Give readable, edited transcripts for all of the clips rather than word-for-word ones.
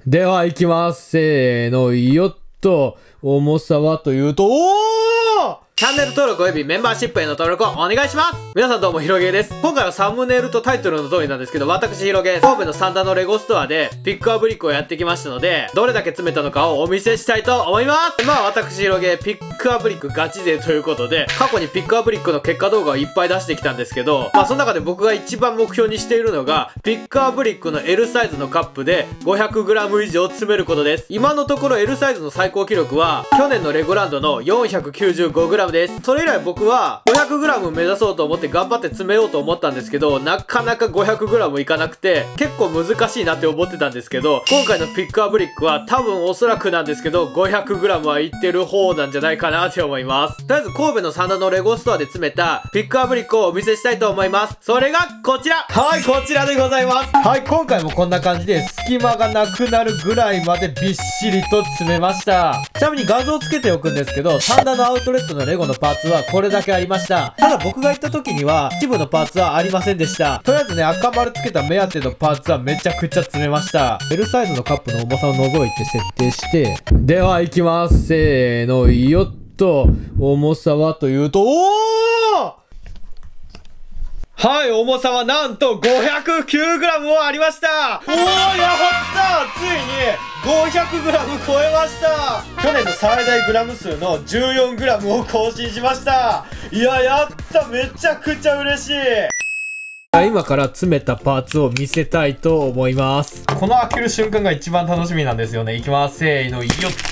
では行きます。せーの、よっと、重さはというと、 チャンネル登録およびメンバーシップへの登録をお願いします。皆さんどうも、ひろげーです。今回はサムネイルとタイトルの通りなんですけど、私ひろげー、神戸の三田のレゴストアでピックアブリックをやってきましたので、どれだけ詰めたのかをお見せしたいと思います。私ひろげー、ピックアブリックガチ勢ということで、過去にピックアブリックの結果動画をいっぱい出してきたんですけど、その中で僕が一番目標にしているのが、ピックアブリックの L サイズのカップで 500g 以上詰めることです。今のところ L サイズの最高記録は、去年のレゴランドの 495g です。それ以来僕は 500g 目指そうと思って頑張って詰めようと思ったんですけど、なかなか 500g いかなくて、結構難しいなって思ってたんですけど、今回のピックアブリックは多分おそらくなんですけど、500g はいってる方なんじゃないかなって思います。とりあえず神戸の三田のレゴストアで詰めたピックアブリックをお見せしたいと思います。それがこちら。はい、こちらでございます。 はい、今回もこんな感じで隙間がなくなるぐらいまでびっしりと詰めました。ちなみに画像をつけておくんですけど、三田のアウトレットのレゴのパーツはこれだけありました。ただ僕が行った時には一部のパーツはありませんでした。とりあえずね、赤丸つけた目当てのパーツはめちゃくちゃ詰めました。L サイズのカップの重さを除いて設定して、では行きます。せーの、よっと、重さはというと、 はい、重さはなんと 509g もありました。おー、やったー、ついに 500g 超えました。去年の最大グラム数の 14g を更新しました。いや、やった、めちゃくちゃ嬉しい。 今から詰めたパーツを見せたいと思います。この開ける瞬間が一番楽しみなんですよね。いきます。せーの、よっ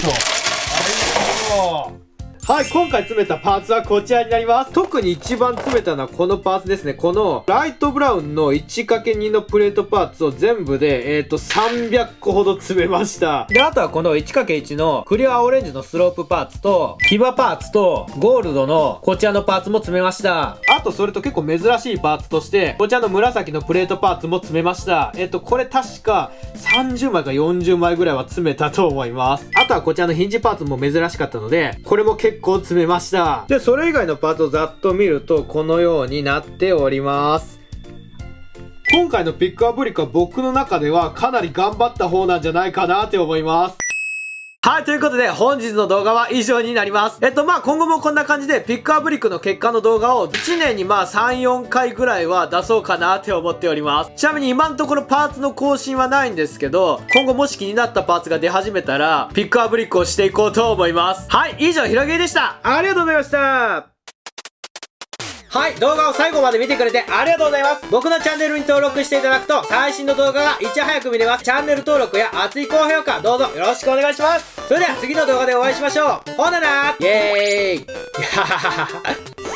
と。 はい、今回詰めたパーツはこちらになります。特に一番詰めたのはこのパーツですね。このライトブラウンの 1×2 のプレートパーツを全部で、300個ほど詰めました。で、あとはこの 1×1 のクリアオレンジのスロープパーツと、キバパーツと、ゴールドのこちらのパーツも詰めました。あと、それと結構珍しいパーツとして、こちらの紫のプレートパーツも詰めました。これ確か30枚か40枚ぐらいは詰めたと思います。あとはこちらのヒンジパーツも珍しかったので、これも結構詰めました。で、それ以外のパーツをざっと見ると、このようになっております。今回のピックアブリックは僕の中ではかなり頑張った方なんじゃないかなって思います。はい、ということで本日の動画は以上になります。今後もこんな感じでピックアブリックの結果の動画を1年に3、4回ぐらいは出そうかなって思っております。ちなみに今のところパーツの更新はないんですけど、今後もし気になったパーツが出始めたら、ピックアブリックをしていこうと思います。はい、以上、ひろげーでした。ありがとうございました。はい、動画を最後まで見てくれてありがとうございます。僕のチャンネルに登録していただくと最新の動画がいち早く見れます。チャンネル登録や熱い高評価どうぞよろしくお願いします。それでは次の動画でお会いしましょう。ほななー、イエーイ。